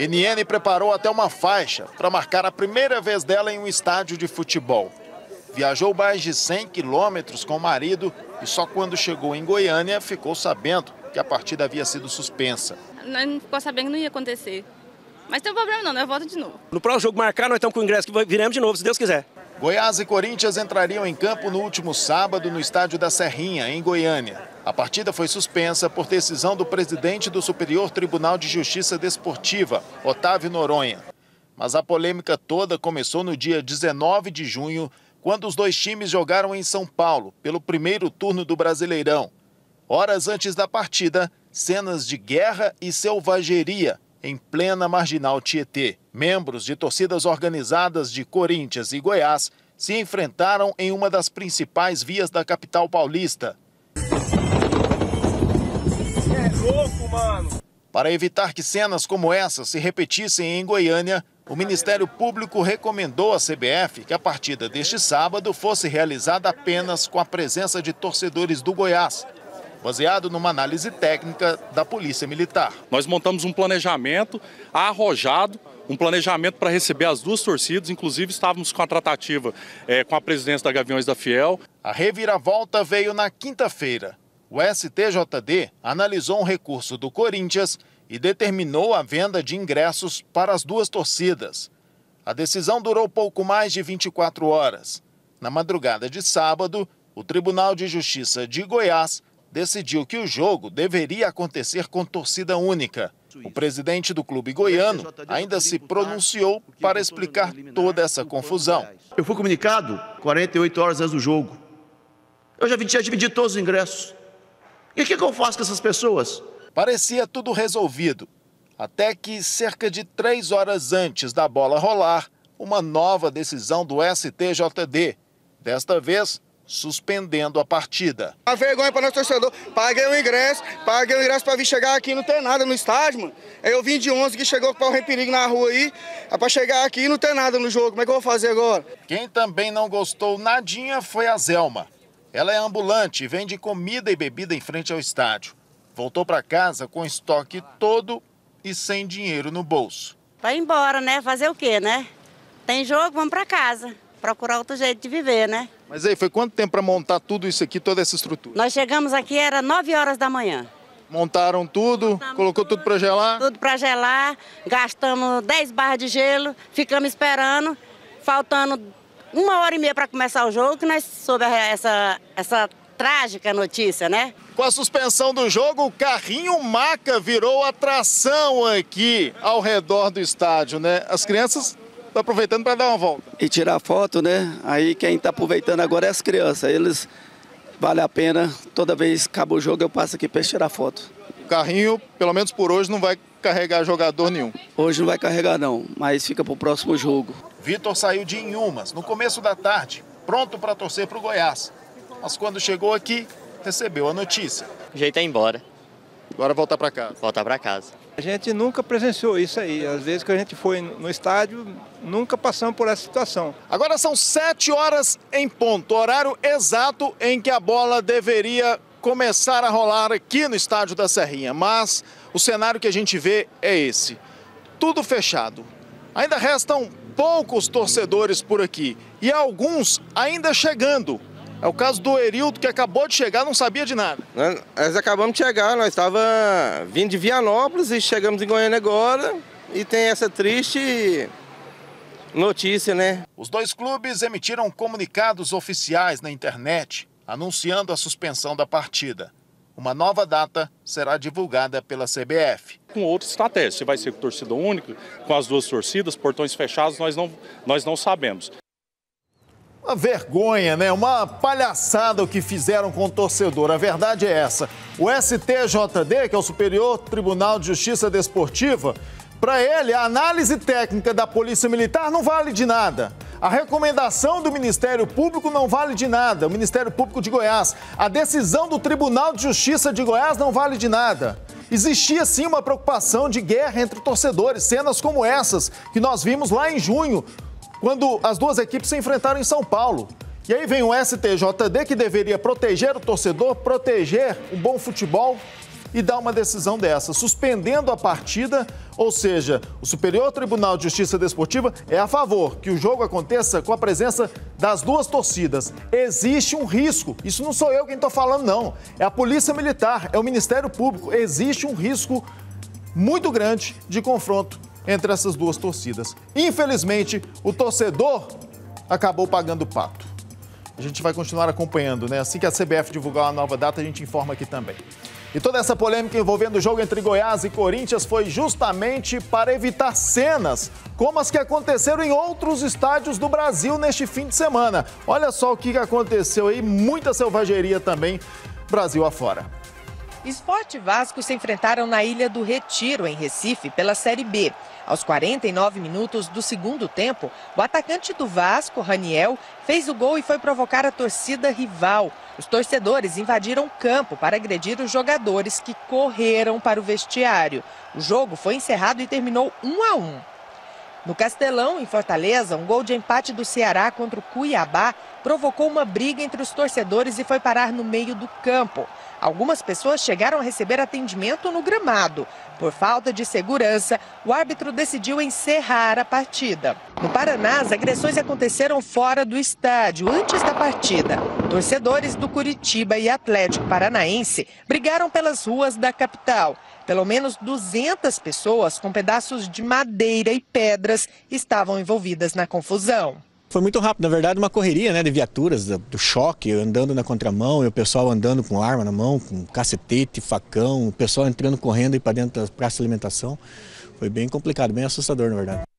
NN preparou até uma faixa para marcar a primeira vez dela em um estádio de futebol. Viajou mais de 100 quilômetros com o marido e só quando chegou em Goiânia ficou sabendo que a partida havia sido suspensa. Nós não ficou sabendo que não ia acontecer. Mas tem problema não, nós voltamos de novo. No próximo jogo marcar, nós estamos com o ingresso que viremos de novo, se Deus quiser. Goiás e Corinthians entrariam em campo no último sábado no estádio da Serrinha, em Goiânia. A partida foi suspensa por decisão do presidente do Superior Tribunal de Justiça Desportiva, Otávio Noronha. Mas a polêmica toda começou no dia 19 de junho, quando os dois times jogaram em São Paulo, pelo primeiro turno do Brasileirão. Horas antes da partida, cenas de guerra e selvageria em plena Marginal Tietê. Membros de torcidas organizadas de Corinthians e Goiás se enfrentaram em uma das principais vias da capital paulista. É louco, mano! Para evitar que cenas como essa se repetissem em Goiânia, o Ministério Público recomendou à CBF que a partida deste sábado fosse realizada apenas com a presença de torcedores do Goiás, baseado numa análise técnica da Polícia Militar. Nós montamos um planejamento arrojado, um planejamento para receber as duas torcidas, inclusive estávamos com a tratativa com a presidência da Gaviões da Fiel. A reviravolta veio na quinta-feira. O STJD analisou um recurso do Corinthians e determinou a venda de ingressos para as duas torcidas. A decisão durou pouco mais de 24 horas. Na madrugada de sábado, o Tribunal de Justiça de Goiás decidiu que o jogo deveria acontecer com torcida única. O presidente do clube goiano ainda se pronunciou para explicar toda essa confusão. Eu fui comunicado 48 horas antes do jogo. Eu já dividi todos os ingressos. E o que eu faço com essas pessoas? Parecia tudo resolvido, até que cerca de 3 horas antes da bola rolar, uma nova decisão do STJD, desta vez suspendendo a partida. A vergonha para nós torcedor. Paguei o ingresso para vir chegar aqui, não tem nada no estádio, mano. Eu vim de 11 que chegou com o pau perigo na rua aí, é para chegar aqui e não tem nada no jogo. Como é que eu vou fazer agora? Quem também não gostou nadinha foi a Zelma. Ela é ambulante e vende comida e bebida em frente ao estádio. Voltou para casa com estoque todo e sem dinheiro no bolso. Vai embora, né? Fazer o quê, né? Tem jogo, vamos para casa. Procurar outro jeito de viver, né? Mas aí, foi quanto tempo para montar tudo isso aqui, toda essa estrutura? Nós chegamos aqui, era 9 horas da manhã. Montaram tudo, colocou tudo para gelar? Tudo para gelar, gastamos 10 barras de gelo, ficamos esperando, faltando 1h30 para começar o jogo, que nós soubemos essa trágica notícia, né? Com a suspensão do jogo, o carrinho maca virou atração aqui ao redor do estádio, né? As crianças estão aproveitando para dar uma volta. E tirar foto, né? Aí quem está aproveitando agora é as crianças. Eles, vale a pena, toda vez que acaba o jogo eu passo aqui para tirar foto. O carrinho, pelo menos por hoje, não vai carregar jogador nenhum. Hoje não vai carregar não, mas fica para o próximo jogo. Vitor saiu de Inhumas no começo da tarde, pronto para torcer para o Goiás. Mas quando chegou aqui, recebeu a notícia. O jeito é ir embora. Agora voltar para casa. Voltar para casa. A gente nunca presenciou isso aí. Às vezes que a gente foi no estádio, nunca passamos por essa situação. Agora são 7 horas em ponto, horário exato em que a bola deveria começar a rolar aqui no estádio da Serrinha. Mas o cenário que a gente vê é esse. Tudo fechado. Ainda restam poucos torcedores por aqui e alguns ainda chegando. É o caso do Erildo, que acabou de chegar, não sabia de nada. Nós acabamos de chegar, nós estávamos vindo de Vianópolis e chegamos em Goiânia agora e tem essa triste notícia, né? Os dois clubes emitiram comunicados oficiais na internet anunciando a suspensão da partida. Uma nova data será divulgada pela CBF. Com outra estratégia, se vai ser com torcida única, com as duas torcidas, portões fechados, nós não sabemos. Uma vergonha, né? Uma palhaçada o que fizeram com o torcedor. A verdade é essa. O STJD, que é o Superior Tribunal de Justiça Desportiva, para ele, a análise técnica da Polícia Militar não vale de nada. A recomendação do Ministério Público não vale de nada. O Ministério Público de Goiás. A decisão do Tribunal de Justiça de Goiás não vale de nada. Existia sim uma preocupação de guerra entre torcedores, cenas como essas que nós vimos lá em junho, quando as duas equipes se enfrentaram em São Paulo. E aí vem o STJD, que deveria proteger o torcedor, proteger um bom futebol, e dá uma decisão dessa, suspendendo a partida, ou seja, o Superior Tribunal de Justiça Desportiva é a favor que o jogo aconteça com a presença das duas torcidas. Existe um risco, isso não sou eu quem estou falando não, é a Polícia Militar, é o Ministério Público, existe um risco muito grande de confronto entre essas duas torcidas. Infelizmente, o torcedor acabou pagando o pato. A gente vai continuar acompanhando, né? Assim que a CBF divulgar uma nova data, a gente informa aqui também. E toda essa polêmica envolvendo o jogo entre Goiás e Corinthians foi justamente para evitar cenas como as que aconteceram em outros estádios do Brasil neste fim de semana. Olha só o que aconteceu aí, muita selvageria também, Brasil afora. Sport e Vasco se enfrentaram na Ilha do Retiro, em Recife, pela Série B. Aos 49 minutos do segundo tempo, o atacante do Vasco, Raniel, fez o gol e foi provocar a torcida rival. Os torcedores invadiram o campo para agredir os jogadores que correram para o vestiário. O jogo foi encerrado e terminou 1-1. No Castelão, em Fortaleza, um gol de empate do Ceará contra o Cuiabá provocou uma briga entre os torcedores e foi parar no meio do campo. Algumas pessoas chegaram a receber atendimento no gramado. Por falta de segurança, o árbitro decidiu encerrar a partida. No Paraná, as agressões aconteceram fora do estádio, antes da partida. Torcedores do Curitiba e Atlético Paranaense brigaram pelas ruas da capital. Pelo menos 200 pessoas com pedaços de madeira e pedras estavam envolvidas na confusão. Foi muito rápido, na verdade, uma correria, né, de viaturas, do choque, andando na contramão, e o pessoal andando com arma na mão, com cacetete, facão, o pessoal entrando correndo para dentro da praça de alimentação. Foi bem complicado, bem assustador, na verdade.